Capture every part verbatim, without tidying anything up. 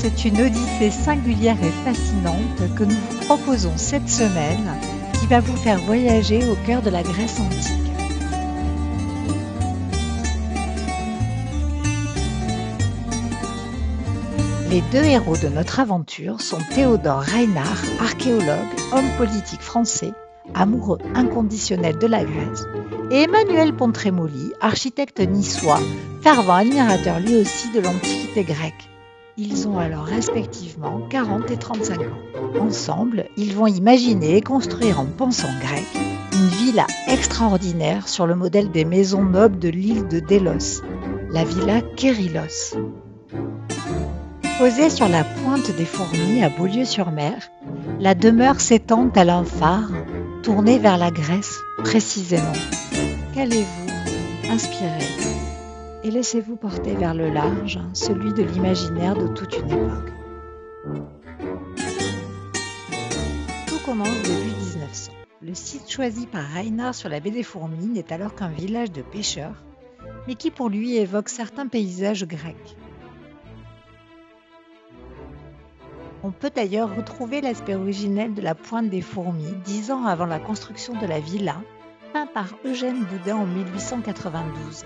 C'est une odyssée singulière et fascinante que nous vous proposons cette semaine, qui va vous faire voyager au cœur de la Grèce antique. Les deux héros de notre aventure sont Théodore Reinhardt, archéologue, homme politique français, amoureux inconditionnel de la Grèce, et Emmanuel Pontremoli, architecte niçois, fervent admirateur lui aussi de l'Antiquité grecque. Ils ont alors respectivement quarante et trente-cinq ans. Ensemble, ils vont imaginer et construire en pensant grec une villa extraordinaire sur le modèle des maisons nobles de l'île de Délos, la villa Kérylos. Posée sur la pointe des Fourmis à Beaulieu-sur-Mer, la demeure s'étend à un phare tourné vers la Grèce précisément. Qu'allez-vous inspirer et laissez-vous porter vers le large, celui de l'imaginaire de toute une époque. Tout commence début dix-neuf cents. Le site choisi par Reinhardt sur la baie des Fourmis n'est alors qu'un village de pêcheurs, mais qui pour lui évoque certains paysages grecs. On peut d'ailleurs retrouver l'aspect originel de la pointe des Fourmis dix ans avant la construction de la villa, peint par Eugène Boudin en mille huit cent quatre-vingt-douze.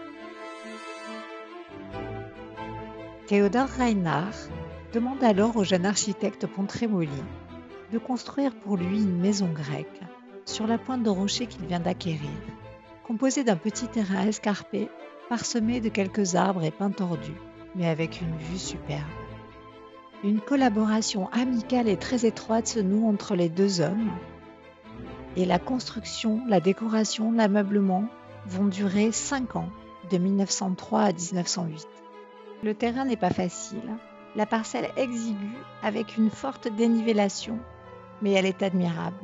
Théodore Reinhardt demande alors au jeune architecte Pontremoli de construire pour lui une maison grecque sur la pointe de rocher qu'il vient d'acquérir, composée d'un petit terrain escarpé parsemé de quelques arbres et pins tordus, mais avec une vue superbe. Une collaboration amicale et très étroite se noue entre les deux hommes, et la construction, la décoration, l'ameublement vont durer cinq ans, de mille neuf cent trois à mille neuf cent huit. Le terrain n'est pas facile, la parcelle exiguë avec une forte dénivellation, mais elle est admirable.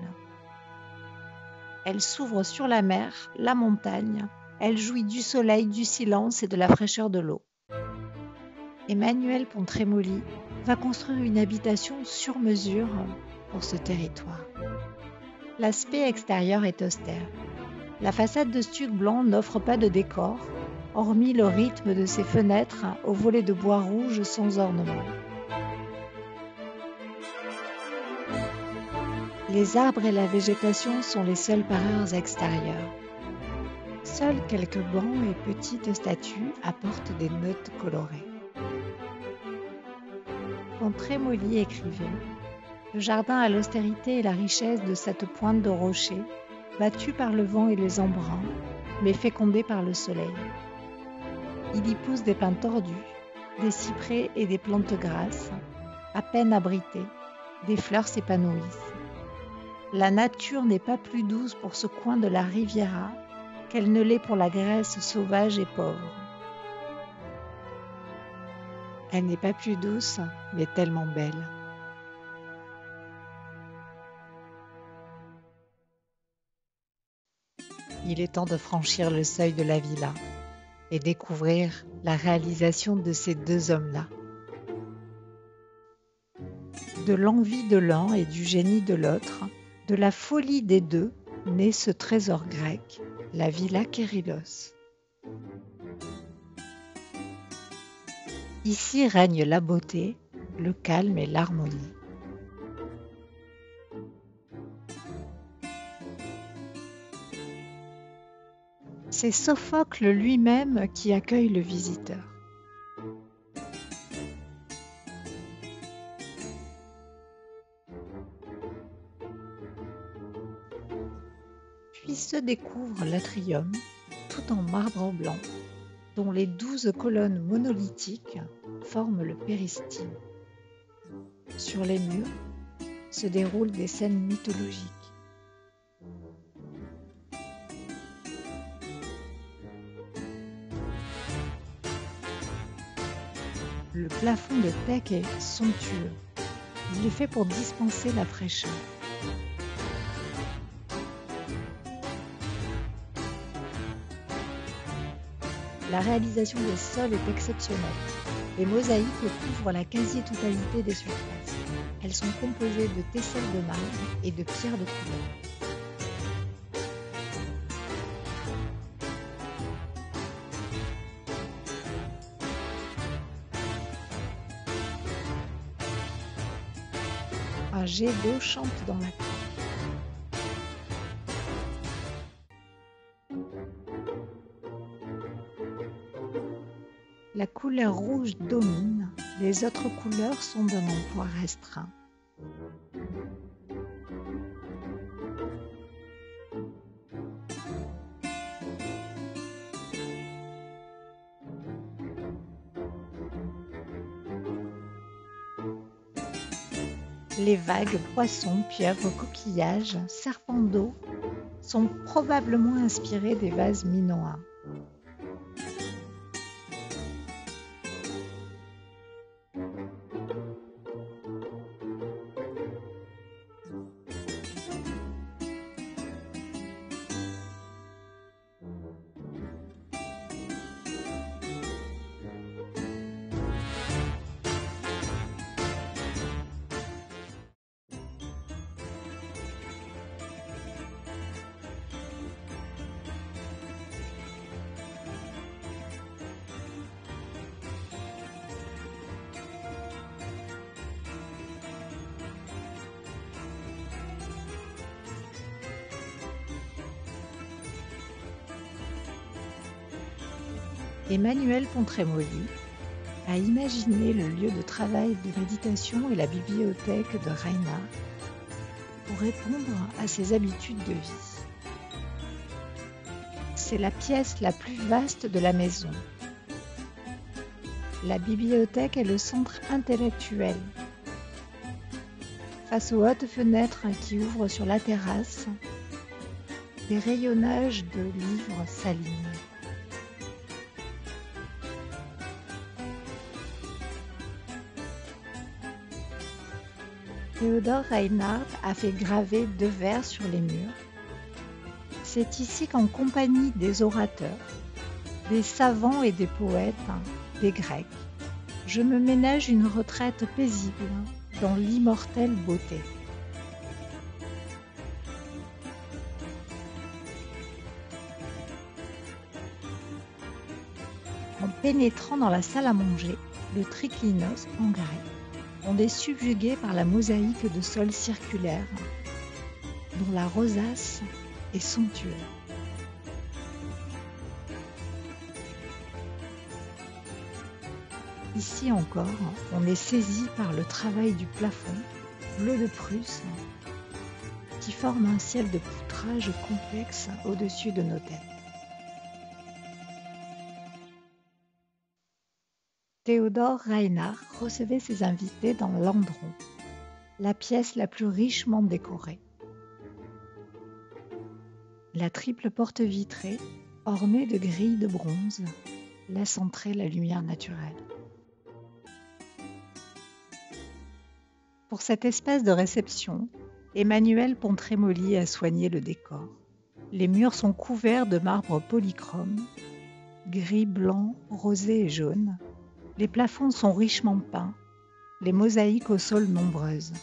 Elle s'ouvre sur la mer, la montagne, elle jouit du soleil, du silence et de la fraîcheur de l'eau. Emmanuel Pontremoli va construire une habitation sur mesure pour ce territoire. L'aspect extérieur est austère. La façade de stuc blanc n'offre pas de décor, hormis le rythme de ses fenêtres aux volets de bois rouge sans ornement. Les arbres et la végétation sont les seules parures extérieures. Seuls quelques bancs et petites statues apportent des notes colorées. Pontremoli écrivait « Le jardin a l'austérité et la richesse de cette pointe de rocher, battue par le vent et les embruns, mais fécondée par le soleil. Il y pousse des pins tordus, des cyprès et des plantes grasses, à peine abritées, des fleurs s'épanouissent. La nature n'est pas plus douce pour ce coin de la Riviera qu'elle ne l'est pour la Grèce sauvage et pauvre. Elle n'est pas plus douce, mais tellement belle. » Il est temps de franchir le seuil de la villa et découvrir la réalisation de ces deux hommes-là. De l'envie de l'un et du génie de l'autre, de la folie des deux, naît ce trésor grec, la villa Kérylos. Ici règne la beauté, le calme et l'harmonie. C'est Sophocle lui-même qui accueille le visiteur. Puis se découvre l'atrium, tout en marbre blanc, dont les douze colonnes monolithiques forment le péristyle. Sur les murs se déroulent des scènes mythologiques. Le plafond de teck est somptueux. Il est fait pour dispenser la fraîcheur. La réalisation des sols est exceptionnelle. Les mosaïques couvrent la quasi-totalité des surfaces. Elles sont composées de tesselles de marbre et de pierres de couleur. un jet d'eau chante dans la cour. La couleur rouge domine, les autres couleurs sont d'un emploi restreint. Les vagues, poissons, pieuvres, coquillages, serpents d'eau sont probablement inspirés des vases minoens. Emmanuel Pontremoli a imaginé le lieu de travail de méditation et la bibliothèque de Reinhard pour répondre à ses habitudes de vie. C'est la pièce la plus vaste de la maison. La bibliothèque est le centre intellectuel. Face aux hautes fenêtres qui ouvrent sur la terrasse, des rayonnages de livres s'alignent. Theodor Reinhardt a fait graver deux vers sur les murs. C'est ici qu'en compagnie des orateurs, des savants et des poètes, des Grecs, je me ménage une retraite paisible dans l'immortelle beauté. En pénétrant dans la salle à manger, le triclinos en grès, on est subjugué par la mosaïque de sols circulaires, dont la rosace est somptueuse. Ici encore, on est saisi par le travail du plafond, bleu de Prusse, qui forme un ciel de poutrage complexe au-dessus de nos têtes. Theodor Reinhardt recevait ses invités dans l'Andron, la pièce la plus richement décorée. La triple porte vitrée, ornée de grilles de bronze, laisse entrer la lumière naturelle. Pour cette espèce de réception, Emmanuel Pontremoli a soigné le décor. Les murs sont couverts de marbre polychrome, gris, blanc, rosé et jaune. Les plafonds sont richement peints, les mosaïques au sol nombreuses.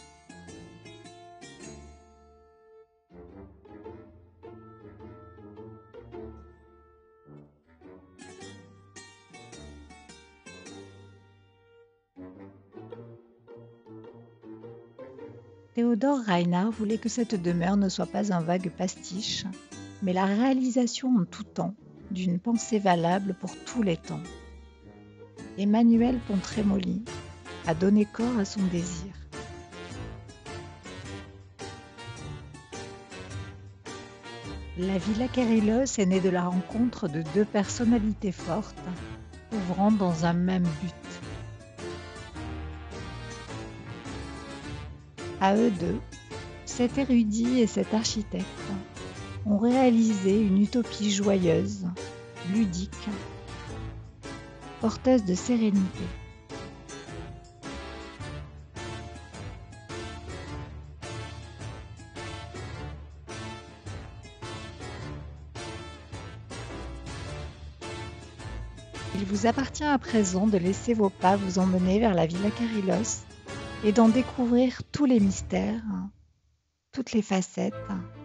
Theodor Reinhardt voulait que cette demeure ne soit pas un vague pastiche, mais la réalisation en tout temps d'une pensée valable pour tous les temps. Emmanuel Pontremoli a donné corps à son désir. La Villa Kerylos est née de la rencontre de deux personnalités fortes, œuvrant dans un même but. À eux deux, cet érudit et cet architecte ont réalisé une utopie joyeuse, ludique, porteuse de sérénité. Il vous appartient à présent de laisser vos pas vous emmener vers la Villa Kerylos et d'en découvrir tous les mystères, toutes les facettes